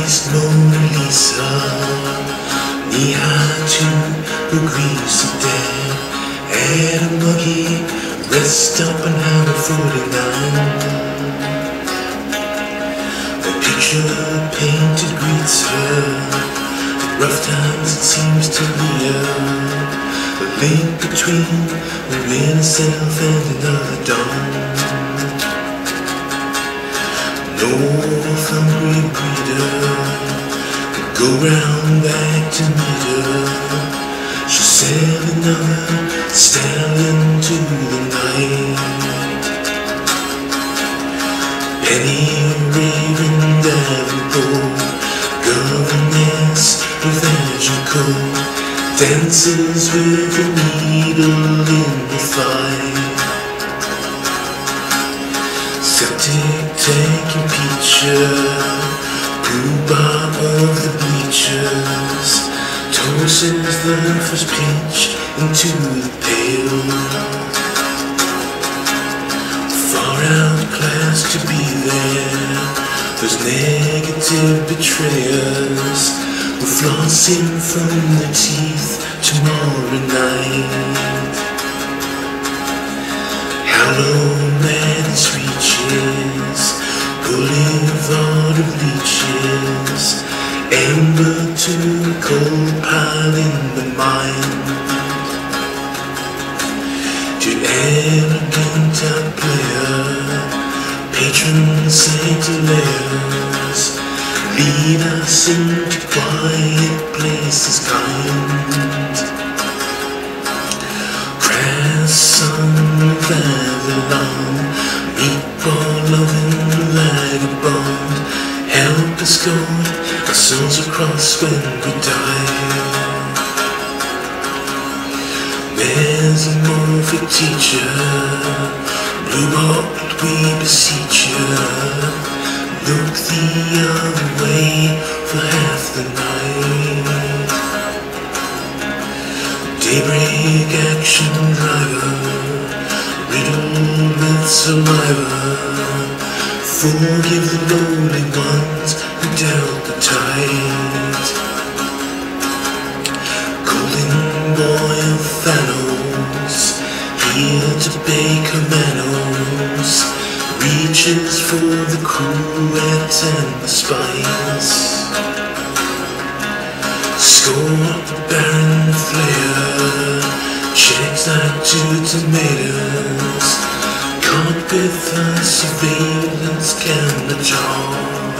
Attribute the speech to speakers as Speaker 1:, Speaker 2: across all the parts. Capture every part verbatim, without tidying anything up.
Speaker 1: faced Mona Lisa, knee-high to the grease of dead. Had a muggy, rest up on Highway forty-nine. The picture painted greets her, rough times it seems to leer. The link between the rain itself and another dawn. Northumbria breeder could go round back to meet her. She said another stallion to the night. Penny raving Davenport, Governess of Agincourt, dances with a needle in the thigh. Septic, tank, impeacher, Poobah of the Bleachers, tosses the first pinch into the pail. Far out class to be there, those negative betrayers will floss in from the teeth tomorrow night. How low madness reaches, Boulevard of leeches, Ember to the cold pile in the mind. To elegant outplayer, Patron saint layers, lead us into quiet places kind. Crass, son of Avalon, Meatball-lovin vagabond, help escort our souls across when we die. Mesomorphic teacher, blue-heart we beseech you, look the other way for half the night. Daybreak action driver, riddled with survivor, forgive the lonely ones who dealt the tide. Golden boy of Thanos, here to bake her manos, reaches for the cruet and the spice. Score up the barren flare, checks out two tomatoes, caught with a surveillance camera jaw.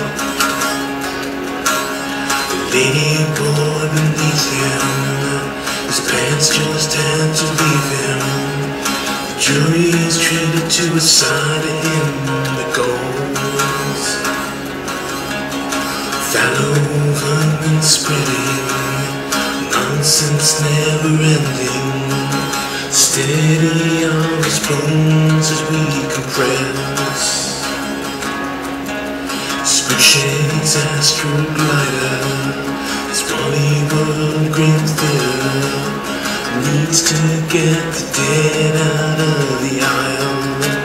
Speaker 1: The lady boy beneath him, his pants just had to leave him. The jury's treated to a side of him that goes. Fallow vermin spreading, nonsense never ending, steady on his bones as we compress. Springshades astral glider, this Bollywood green theater needs to get the dead out of the aisle.